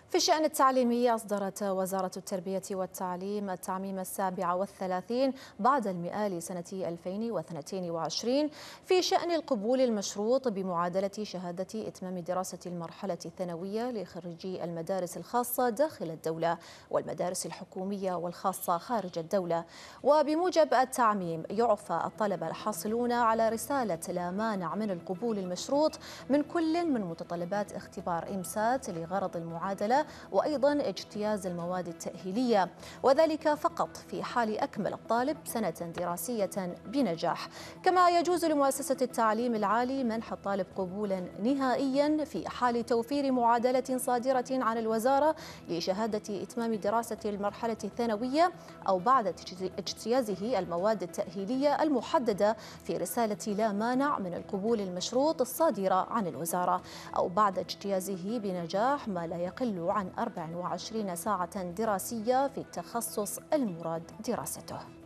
في الشأن التعليمي أصدرت وزارة التربية والتعليم التعميم 37 بعد المئة لسنة 2022 في شأن القبول المشروط بمعادلة شهادة إتمام دراسة المرحلة الثانوية لخريجي المدارس الخاصة داخل الدولة والمدارس الحكومية والخاصة خارج الدولة. وبموجب التعميم يعفى الطلبة الحاصلون على رسالة لا مانع من القبول المشروط من كل من متطلبات اختبار إمسات لغرض المعادلة وأيضا اجتياز المواد التأهيلية، وذلك فقط في حال أكمل الطالب سنة دراسية بنجاح. كما يجوز لمؤسسة التعليم العالي منح الطالب قبولا نهائيا في حال توفير معادلة صادرة عن الوزارة لشهادة إتمام دراسة المرحلة الثانوية أو بعد اجتيازه المواد التأهيلية المحددة في رسالة لا مانع من القبول المشروط الصادرة عن الوزارة، أو بعد اجتيازه بنجاح ما لا يقل عن 24 ساعة دراسية في التخصص المراد دراسته.